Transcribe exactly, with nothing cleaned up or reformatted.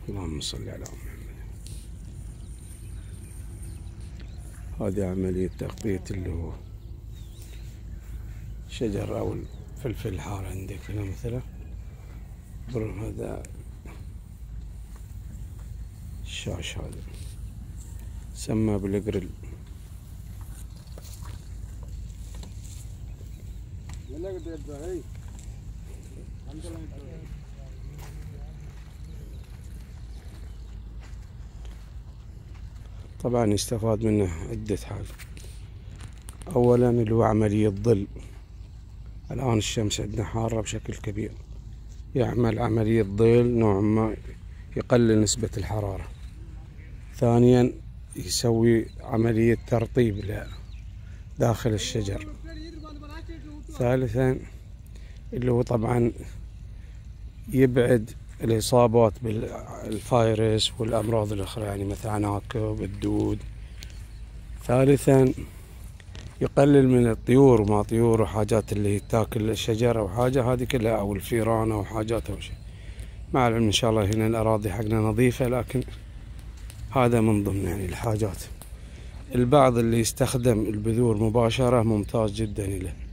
اللهم صل على محمد. هذه عملية تغطية اللي هو شجر أو الفلفل الحار عندك هنا مثلا. هذا الشاش هذا سمى بالجريل. طبعا يستفاد منه عدة حاجات. اولا اللي هو عملية ظل. الان الشمس عندنا حارة بشكل كبير، يعمل عملية ظل نوعا ما يقلل نسبة الحرارة. ثانيا يسوي عملية ترطيب داخل الشجر. ثالثا اللي هو طبعا يبعد الإصابات بالفيروس والأمراض الأخرى، يعني مثل عناكب الدود. ثالثا يقلل من الطيور وما طيور وحاجات اللي تاكل الشجر أو حاجة هذه كلها، أو الفيران أو حاجات أو شيء. مع العلم إن شاء الله هنا الأراضي حقنا نظيفة، لكن هذا من ضمن يعني الحاجات. البعض اللي يستخدم البذور مباشرة ممتاز جدا له.